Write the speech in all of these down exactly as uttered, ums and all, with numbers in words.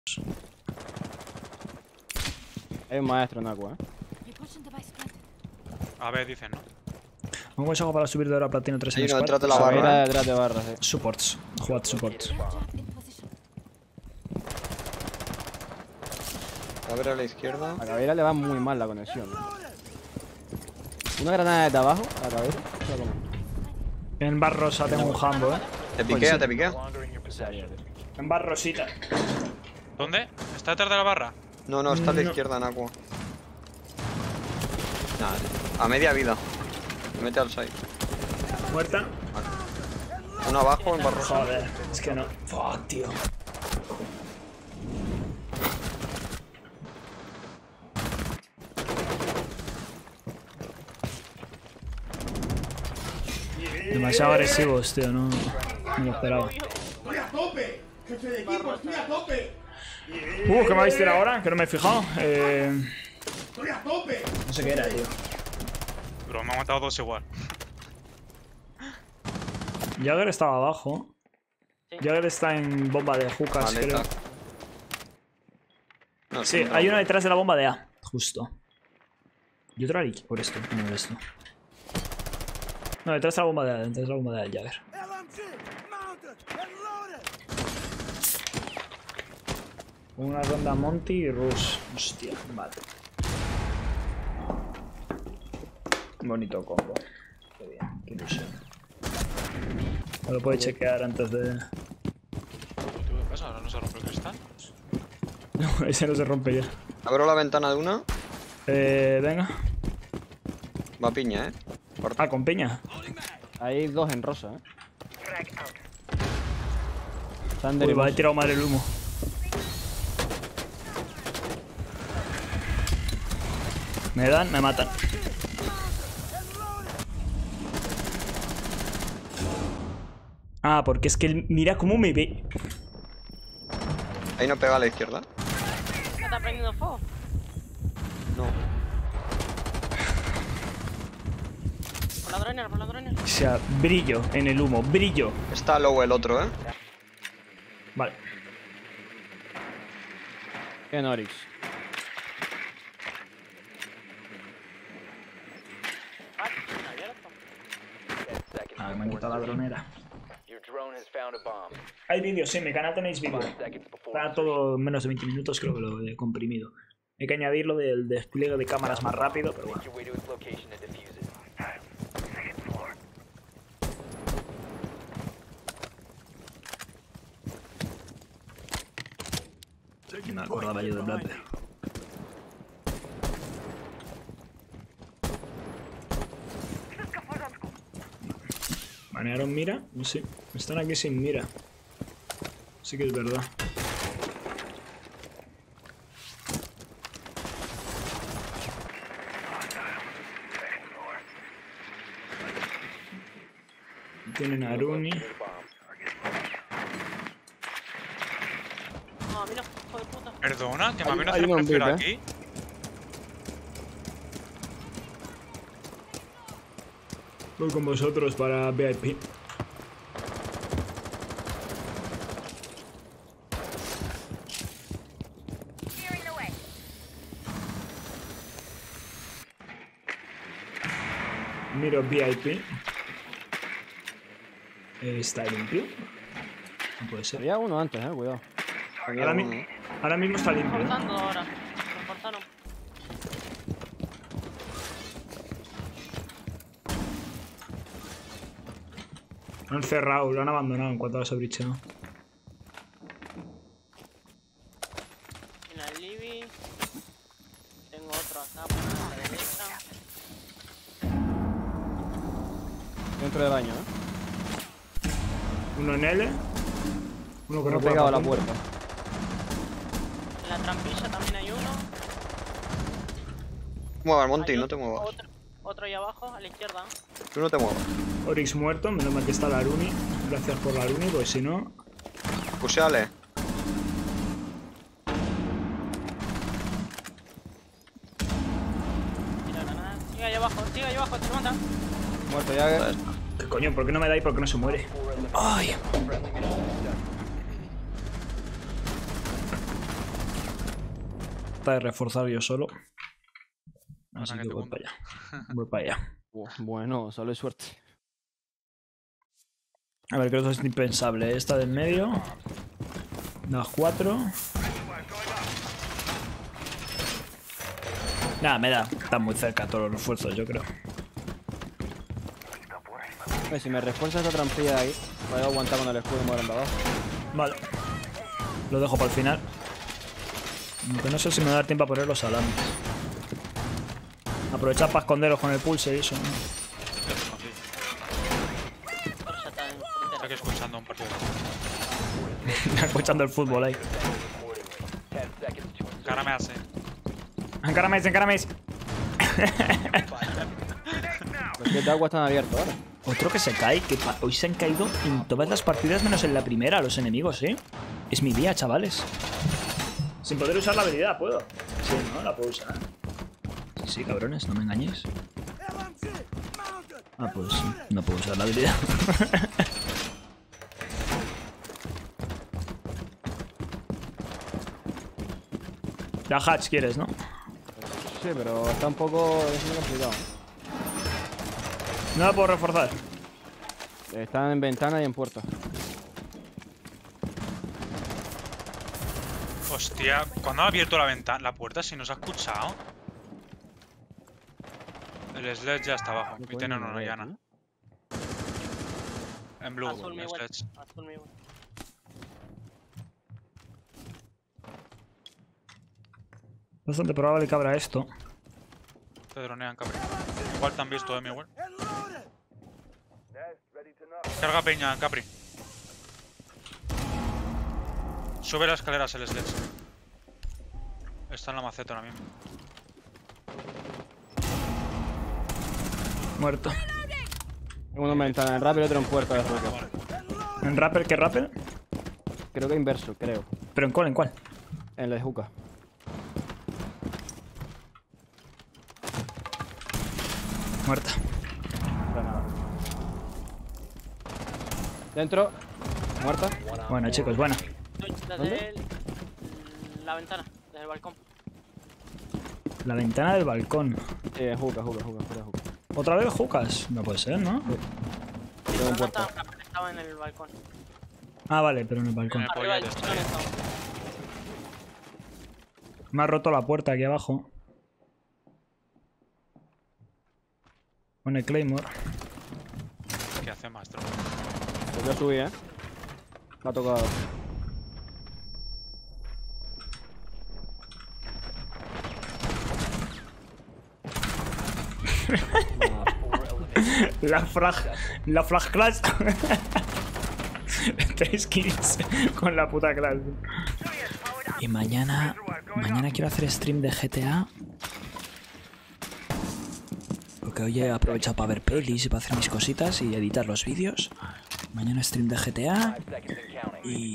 Hay un maestro en agua, eh. A ver, dicen, ¿no? Un consejo para subir de hora a platino tres en Sí, no, squad. detrás de la Era barra. detrás de barras, eh. Supports. Jugad supports. A ver a la izquierda. A Caveira le va muy mal la conexión. Una granada desde abajo, a Caveira. En bar rosa tengo un jambo, eh. Te piquea, te piquea. En bar rosita. ¿Dónde? ¿Está detrás de la barra? No, no, está a la No. izquierda en agua. Nada, a media vida. Me mete al side. Muerta. Uno abajo en barro. Joder, es que no. Fuck, tío. Demasiado agresivos, tío, no, no lo esperaba. ¡Estoy a tope! ¡Jefe de equipo, estoy a tope! Uh, ¿qué me vais a tirar ahora? Que no me he fijado. Eh... ¡Estoy a tope! No sé qué era, tío. Pero me han matado dos igual. Jagger estaba abajo. Jagger está en bomba de hookahs, Vale, creo. está. No, Sí, no, hay no. una detrás de la bomba de A, justo. Y otra aquí, por esto, no por esto. No, detrás de la bomba de A, detrás de la bomba de A, Jagger. Una ronda Monty y Rush. Hostia, vale. Bonito combo. Qué bien, qué ilusión. Me lo puede chequear antes de... ¿Qué pasa? ¿Ahora no se rompe el cristal? No, ese no se rompe ya. Abro la ventana de una. Eh, venga. Va piña, eh. Ah, con peña. Hay dos en rosa, eh. Thunder Uy, y va, he Boss. tirado mal el humo. Me dan, me matan. Ah, porque es que él mira cómo me ve. Ahí no pega a la izquierda. ¿No está prendiendo fuego? No. Por la dronera, por la dronera. O sea, brillo en el humo, brillo. Está low el otro, eh. Vale. En Oryx. Ah, me han quitado la dronera. Hay vídeos, sí, en mi canal tenéis vídeo. Está todo en menos de veinte minutos, creo que lo he comprimido. Hay que añadirlo del despliegue de cámaras más rápido, pero bueno. Me acordaba yo de Blatter. ¿Banearon mira? No sé. Están aquí sin mira. Sí que es verdad. Tienen a Aruni. No, mira, hijo de puta. Perdona, que me Hay- menos hay el un prefiero beat, aquí. Voy con vosotros para V I P. Miro V I P. Eh, ¿Está limpio? No puede ser. Había uno antes, eh, cuidado. Ahora, mi- ahora mismo está limpio, ¿eh? Forzando ahora. Lo forzaron. Lo han cerrado, lo han abandonado en cuanto a ese bricheo. En la living. Tengo otro acá por la derecha. Dentro del baño, eh. Uno en L. Uno que Uno no puede pegado a la pasar. puerta. En la trampilla también hay uno. Mueva, Monty, Hay no te otro- muevas. Otro, otro ahí abajo, a la izquierda. Tú no te muevas. Oryx muerto, menos mal que está la Aruni. Gracias por la Aruni, pues si no... Puseale. Tira granada. Sigue ahí abajo, sigue ahí abajo, te mata. Muerto ya. ¿Qué coño? ¿Por qué no me dais? ¿Por qué no se muere? ¡Ay! tratar de reforzar yo solo. Así Para que que te voy hunda. para allá. Voy para allá. Bu- Bueno, solo hay suerte. A ver, creo que es indispensable. Esta del medio. Las cuatro. Nada, me da. Están muy cerca todos los refuerzos, yo creo. Oye, si me refuerza esta trampilla de ahí, voy a aguantar con el escudo morando abajo. Vale. Lo dejo para el final. Aunque no sé si me va a dar tiempo a poner los salames. Aprovechar para esconderos con el pulse y eso, ¿no? Ya te escondí. Torsa está en frontera. Está aquí escuchando un partido. Escuchando el fútbol ahí. Cara me hace. Encaraméis, encaraméis. Los pies de agua están abiertos ahora. Otro que se cae, que pa- hoy se han caído en todas las partidas menos en la primera los enemigos, ¿eh? Es mi día, chavales. Sin poder usar la habilidad, ¿puedo? Sí, ¿no? La puedo usar. Sí, sí, cabrones, no me engañéis. Ah, pues sí, no puedo usar la habilidad. La hatch quieres, ¿no? Sí, pero está un poco... es muy complicado. No la puedo reforzar. Están en ventana y en puerta. Hostia, ¿cuándo ha abierto la ventana, la puerta? Si nos ha escuchado. El sledge ya está abajo. No Y pueden tienen ni una mover, llana. tío. En blue, Azul mi el web. sledge. Azul mi web. Bastante probable que abra esto. Te dronean, Capri. Igual te han visto, eh, mi web. Carga peña, Capri. Sube las escaleras el sledge. Está en la maceta ahora mismo. Muerto. Uno en ventana, en rápido y otro en puerta de roca. ¿En rapper qué rapper? Creo que inverso, creo. ¿Pero en cuál? ¿En cuál? En la de Juca. Muerta. Granada. Dentro. Muerta. Bueno, chicos, buena. Desde ¿Dónde? el- la ventana, desde el balcón. La ventana del balcón. Sí, en Juca, Juca, Juca, fuera de Juca. ¿Otra vez jucas? No puede ser, ¿no? Tengo No, en no puerta. estaba, estaba en el balcón. Ah, vale, pero en el balcón. En el Arriba del pollete chilón está ahí. estaba. Me ha roto la puerta aquí abajo. Pone Claymore. ¿Qué hace, maestro? Pues yo subí, eh. Me ha tocado. La frag... La flag clash. Tres kills con la puta clash. Y mañana... Mañana quiero hacer stream de G T A. Porque hoy he aprovechado para ver pelis y para hacer mis cositas y editar los vídeos. Mañana stream de G T A. Y...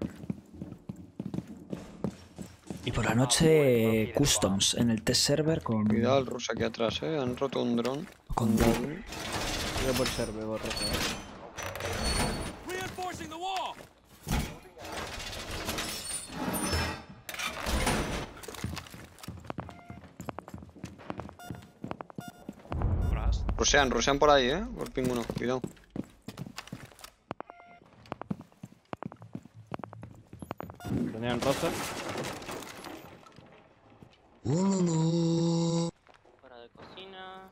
Y por la noche customs en el test server con... Cuidado el ruso aquí atrás, eh. Han roto un dron. con Yo por ser, bebo rojo. Horas. Rusean, rusean por ahí, eh. Por ping uno, cuidado. Tenían rosa. Fuera de cocina.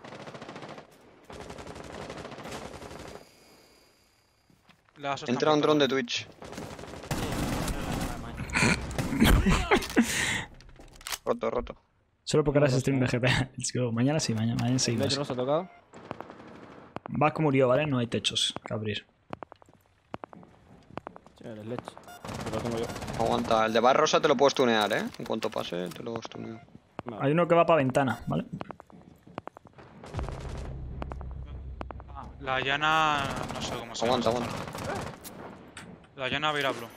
Las os Entra están un dron de cortando. Twitch. Roto, roto. Solo porque harás stream de G T A. Let's go. Mañana sí, mañana, mañana El seguimos. lecho rosa tocado. Vasco murió, ¿vale? No hay techos que abrir. Sí, el leche. Lo tengo yo. Aguanta, el de bar rosa te lo puedo stunear, eh. En cuanto pase, te lo stuneo. Vale. Hay uno que va para ventana, ¿vale? Ah, la llana. No sé cómo se llama. Aguanta, aguanta. La llana Vira Blue.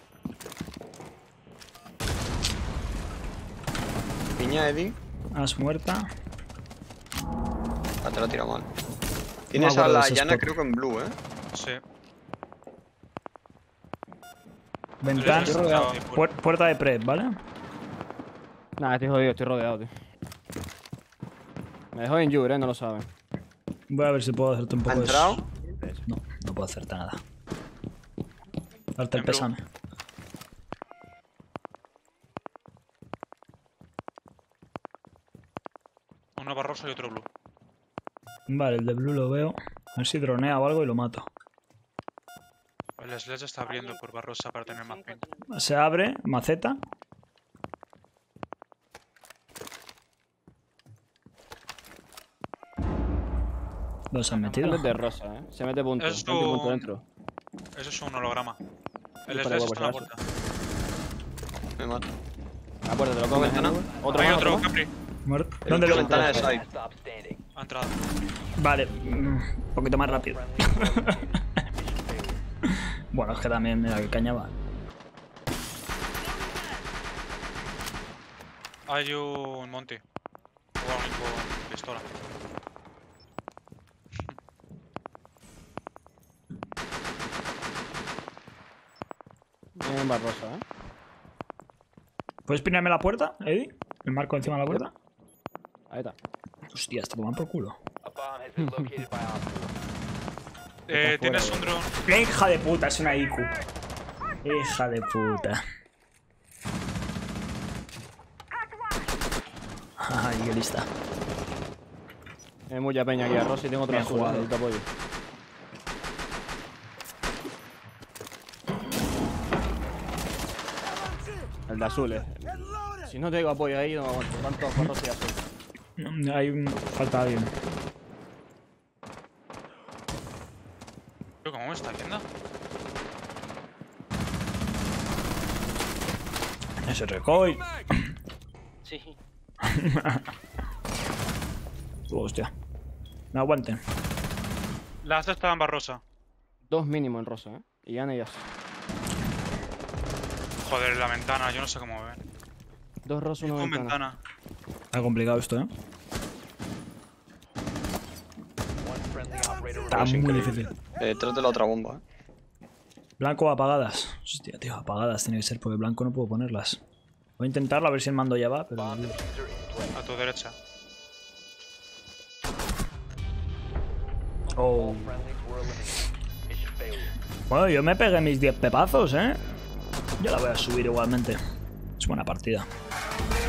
Piña, Eddie. Has muerta. Ah, te la tira mal. Tienes acuerdo a de la ese llana, spot. creo que en blue, eh. Sí. Ventana. Estoy rodeado. ahí fuera. Puer- puerta de prep, ¿vale? Nah, estoy jodido, estoy rodeado, tío. Me dejó en Jure, eh, no lo saben. Voy a ver si puedo hacerte un ¿Ha poco de... entrado? No, no puedo hacerte nada. Darte el En blue. pésame. Uno barroso y otro blue. Vale, el de blue lo veo. A ver si dronea o algo y lo mato. El Sledge está abriendo por barrosa para tener más pin. Se abre, maceta. ¿Dónde se han metido? Es de rosa, eh. Se mete punto. Es Mete punto un- dentro. Eso es un holograma. El Yo Sledge por está en la ahí, por puerta. Me mato. La puerta te lo comes, ¿Ventana? ¿eh? Otro Hay más, otro, más. Capri. Muerto. El- ¿Dónde la lo ventana de side. Ha entrado. Vale, mm, un poquito más rápido. Bueno, es que también mira que caña va. Hay un Monty. Warning con pistola. Viene en barrosa, eh. ¿Puedes pinarme la puerta, Eddie? ¿El marco encima de la puerta? Ahí está. Hostia, está tomando por culo. Eh, Está tienes fuera, un drone. Hija de puta, es una I Q. Hija de puta. Ay, qué lista. Hay mucha peña aquí a rosa y tengo otro Bien azul, jugado. necesito apoyo. El de azul, eh. Si no tengo apoyo ahí, no me aguanto. Van todos con rosa y azul. No, hay un... falta alguien. Tío, ¿cómo me está viendo? Ese recoil. Sí. Hostia. No aguanten. Las dos estaban barrosa. Dos mínimo en rosa, eh. Y gana ellas. Joder, la ventana, yo no sé cómo ven. Dos rosas, una Con ventana. ventana. Está complicado esto, ¿eh? Está muy difícil. Eh, detrás de la otra bomba, eh. Blanco apagadas. Hostia, tío, apagadas tiene que ser porque blanco no puedo ponerlas. Voy a intentarlo a ver si el mando ya va, pero... A tu derecha. Oh. Bueno, yo me pegué mis diez pepazos, ¿eh? Yo la voy a subir igualmente. Es buena partida.